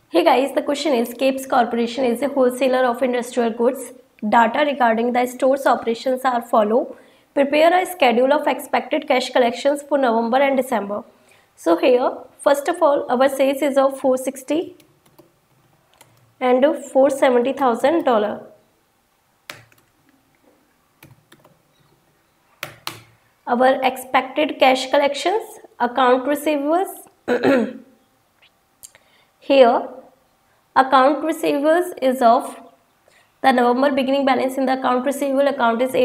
Hey guys, the question is Capes Corporation is a wholesaler of industrial goods. Data regarding the store's operations are follow. Prepare a schedule of expected cash collections for November and December. So here, first of all, our sales is of $460 and $470,000. Our expected cash collections, account receivables. Here, account receivables is of the November beginning balance in the account receivable account is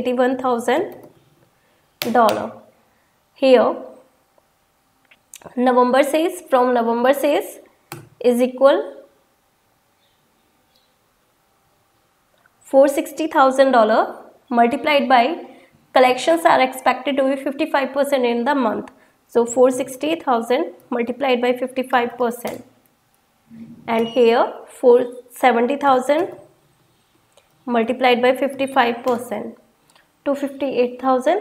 $81,000. Here, November sales from November sales is equal $460,000 multiplied by collections are expected to be 55% in the month. So 460,000 multiplied by 55%. And here 470,000 multiplied by 55%, 258,000.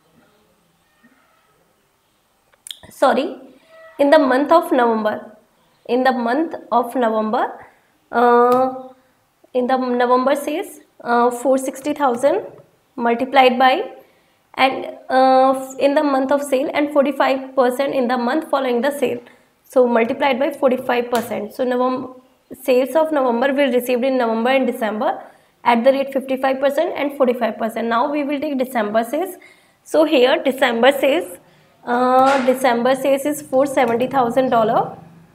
Sorry, in the month of November, in the November says 460,000 multiplied by and in the month of sale and 45% in the month following the sale. So multiplied by 45%. So November sales of November will received in November and December at the rate 55% and 45%. Now we will take December sales. So here December sales is $470,000.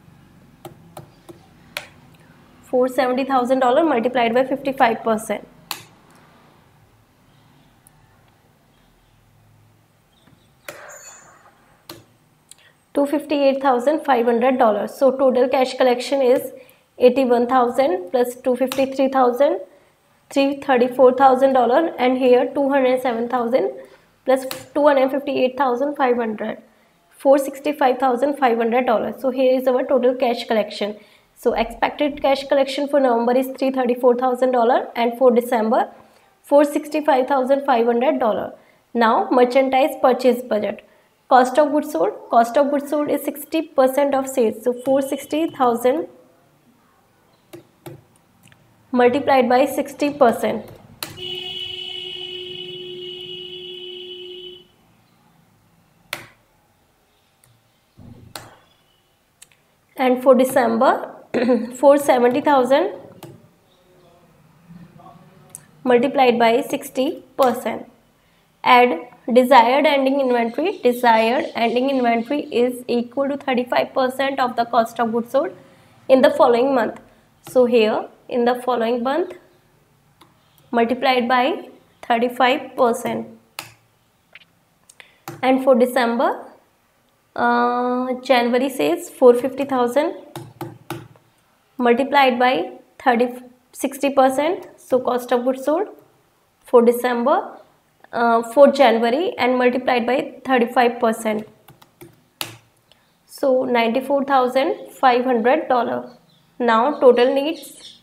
$470,000 multiplied by 55%. $258,500. So total cash collection is 81,000 plus 253,000, $334,000, and here 207,000 plus 258,500, $465,500. So here is our total cash collection. So expected cash collection for November is $334,000 and for December $465,500. Now merchandise purchase budget. Cost of goods sold is 60% of sales. So 460,000 multiplied by 60%. And for December 470,000 multiplied by 60%. Add desired ending inventory. Desired ending inventory is equal to 35% of the cost of goods sold in the following month. So here in the following month multiplied by 35%. And for December, January sales 450,000 multiplied by 60%. So cost of goods sold for December for January and multiplied by 35%. So $94,500. Now total needs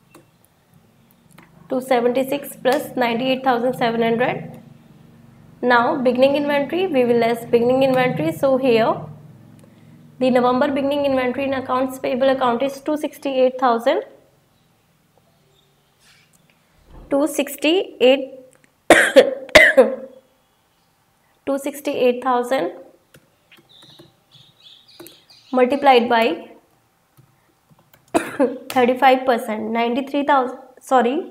276 plus 98,700. Now beginning inventory, we will less beginning inventory. So here the November beginning inventory in accounts payable account is 268,000. 268,000 multiplied by 35%, 93,000. Sorry.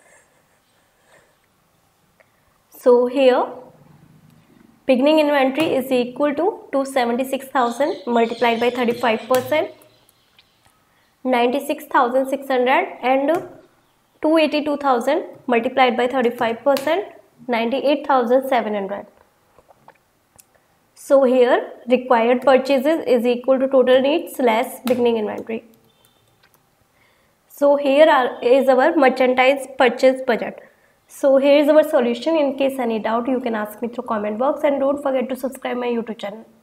So here beginning inventory is equal to 276,000 multiplied by 35%, 96,600, and 282,000 multiplied by 35%, 98,700. So here required purchases is equal to total needs less beginning inventory. So here is our merchandise purchase budget. So here is our solution. In case any doubt, you can ask me through comment box, and don't forget to subscribe my YouTube channel.